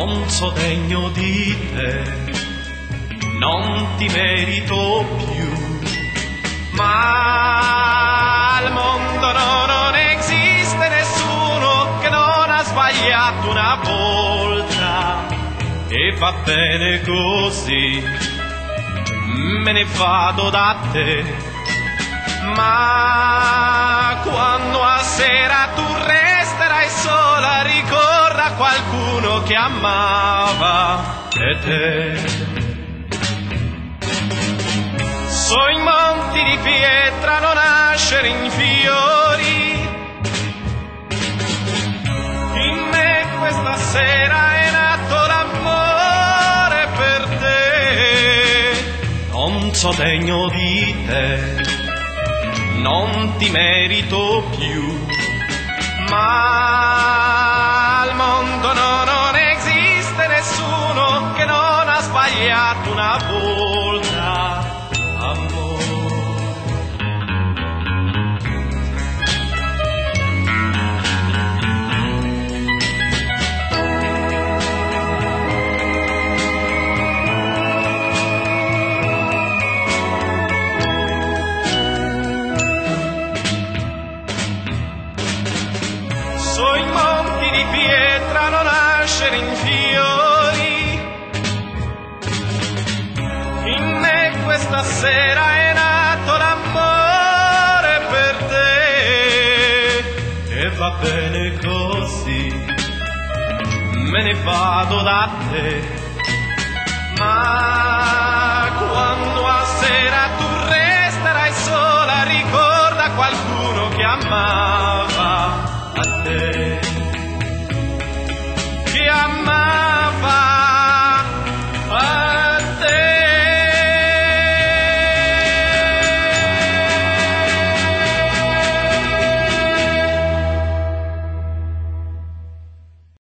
non so degno di te, non ti merito più, ma al mondo non esiste nessuno che non ha sbagliato una volta, e va bene così, me ne vado da te. Ma quando a sera tu resterai sola, ricorda qualcuno che amava te. Sui monti di pietra non nascere in fiori, in me questa sera è nato l'amore per te. Non so degno di te, non ti merito più, ma al mondo non esiste nessuno che non ha sbagliato una volta, amore. Sui monti di pietra non nascere in fiori, in me questa sera è nato l'amore per te, e va bene così, me ne vado da te. Ma quando a sera tu resterai sola, ricorda qualcuno che amava